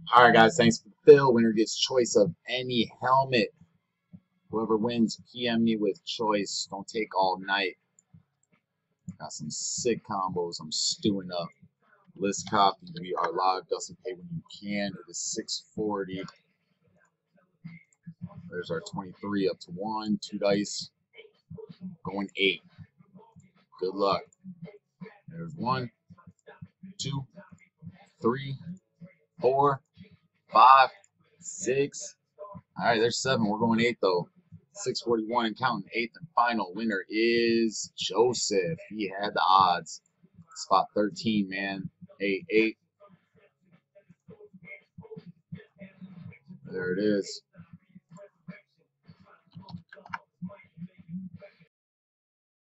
All right, guys. Thanks for the fill. Winner gets choice of any helmet. Whoever wins, PM me with choice. Don't take all night. Got some sick combos I'm stewing up. List copy. We are live. Doesn't pay when you can. It is 6:40. There's our 23 up to 1. 2 dice. Going 8. Good luck. There's 1, 2, 3, 4, 5, 6. All right, there's 7. We're going 8 though. 6:41 and counting. 8th and final winner is Joseph. He had the odds. Spot 13, man. 8, 8. There it is.